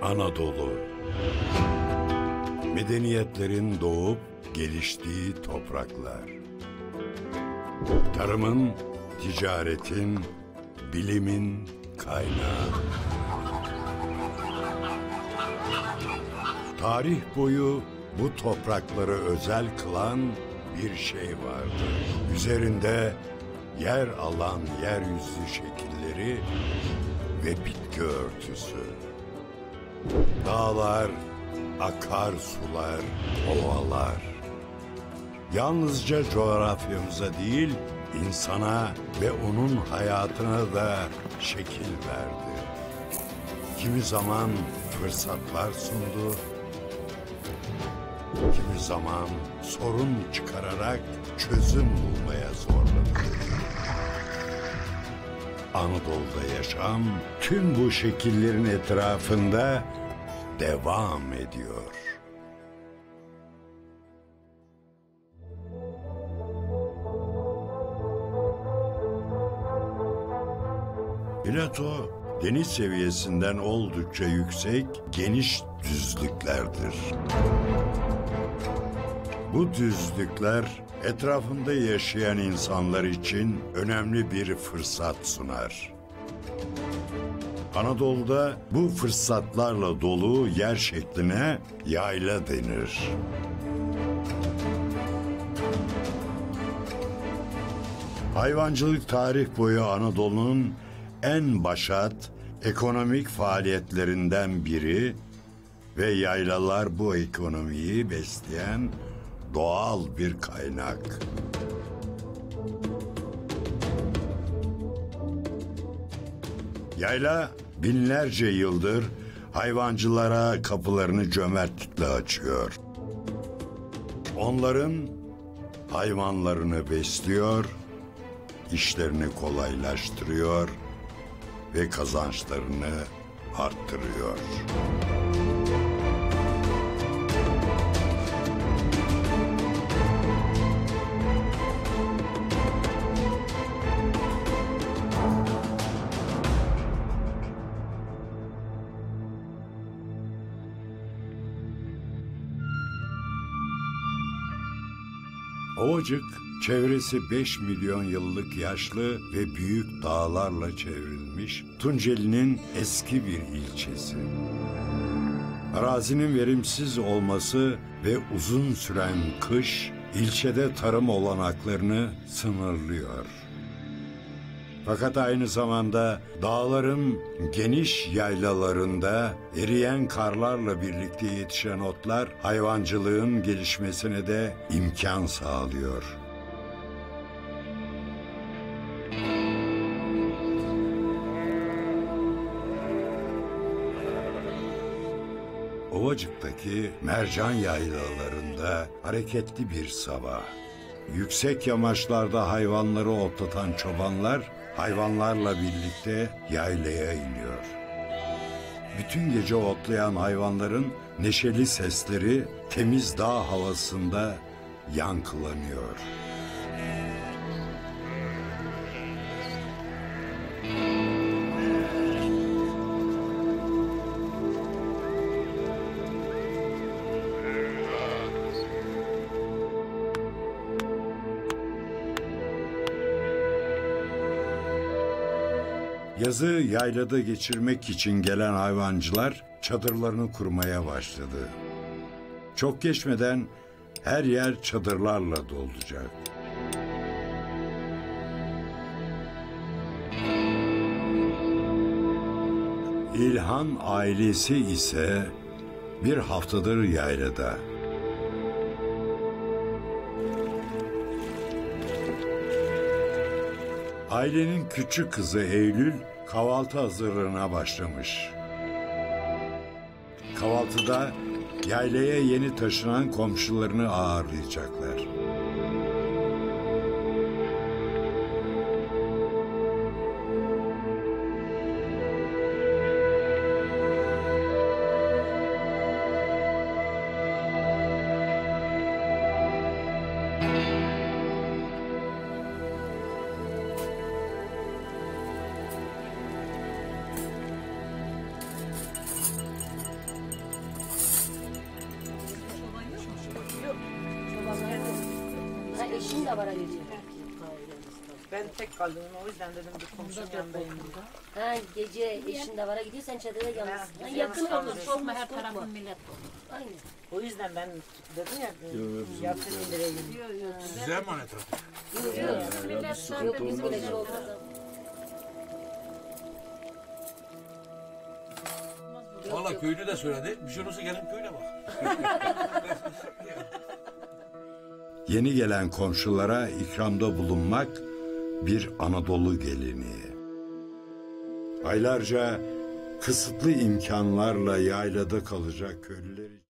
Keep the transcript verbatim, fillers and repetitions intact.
Anadolu. Medeniyetlerin doğup geliştiği topraklar. Tarımın, ticaretin, bilimin kaynağı. Tarih boyu bu toprakları özel kılan bir şey vardı. Üzerinde yer alan yeryüzü şekilleri ve bitki örtüsü. Dağlar, akarsular, ovalar. Yalnızca coğrafyamıza değil, insana ve onun hayatına da şekil verdi. Kimi zaman fırsatlar sundu, kimi zaman sorun çıkararak çözüm bulmaya zorladı. Anadolu'da yaşam tüm bu şekillerin etrafında devam ediyor. Plato, deniz seviyesinden oldukça yüksek, geniş düzlüklerdir. Bu düzlükler etrafında yaşayan insanlar için önemli bir fırsat sunar. Anadolu'da bu fırsatlarla dolu yer şekline yayla denir. Hayvancılık tarih boyu Anadolu'nun en başat ekonomik faaliyetlerinden biri ve yaylalar bu ekonomiyi besleyen doğal bir kaynak. Yayla binlerce yıldır hayvancılara kapılarını cömertlikle açıyor. Onların hayvanlarını besliyor, işlerini kolaylaştırıyor ve kazançlarını arttırıyor. Ovacık, çevresi beş milyon yıllık yaşlı ve büyük dağlarla çevrilmiş Tunceli'nin eski bir ilçesi. Arazinin verimsiz olması ve uzun süren kış, ilçede tarım olanaklarını sınırlıyor. Fakat aynı zamanda dağların geniş yaylalarında eriyen karlarla birlikte yetişen otlar hayvancılığın gelişmesine de imkan sağlıyor. Ovacık'taki mercan yaylalarında hareketli bir sabah. Yüksek yamaçlarda hayvanları otlatan çobanlar hayvanlarla birlikte yaylaya iniyor. Bütün gece otlayan hayvanların neşeli sesleri temiz dağ havasında yankılanıyor. Yazı yaylada geçirmek için gelen hayvancılar çadırlarını kurmaya başladı. Çok geçmeden her yer çadırlarla dolacak. İlhan ailesi ise bir haftadır yaylada. Ailenin küçük kızı Eylül kahvaltı hazırlığına başlamış. Kahvaltıda yaylaya yeni taşınan komşularını ağırlayacaklar. eşin de vara gidiyor. Ben tek kaldım o yüzden dedim bir komşum yanındayım diye. Ha gece eşin de vara gidiyor sen çadırda yalnızsın. Ha, biz yakın yalnız olur. kalırız. Sokma her tarafın millet olur. Aynen. O yüzden ben dedim ya yakın indireyim. Size emanet artık. Yok yok. Yok bizim bile şey olmaz. Valla köylü de söyledi. Bir şey olursa gelin köyüne bak. Yeni gelen komşulara ikramda bulunmak bir Anadolu geleneği. Aylarca kısıtlı imkanlarla yaylada kalacak köylüler için